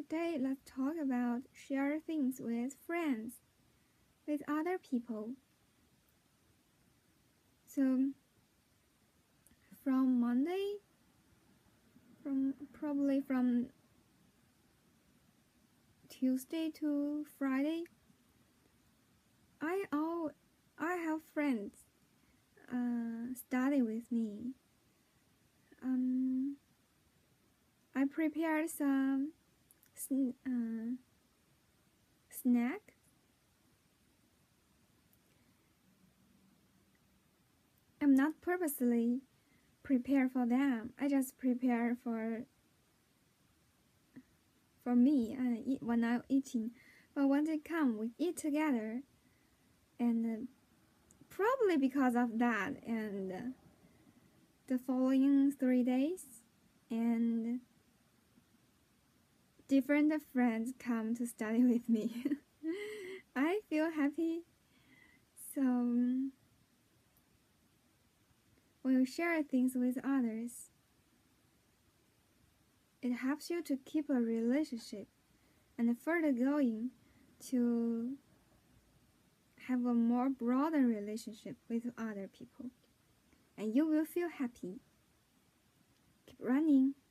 today let's talk about share things with friends, with other people. So from Monday, probably from Tuesday to Friday, I have friends study with me. I prepared some snack. I'm not purposely prepare for them. I just prepare for me and eat when I'm eating. But when they come, we eat together, and probably because of that, and the following 3 days, and different friends come to study with me. I feel happy. So when you share things with others, it helps you to keep a relationship and further going to have a more broader relationship with other people, and you will feel happy. Keep running.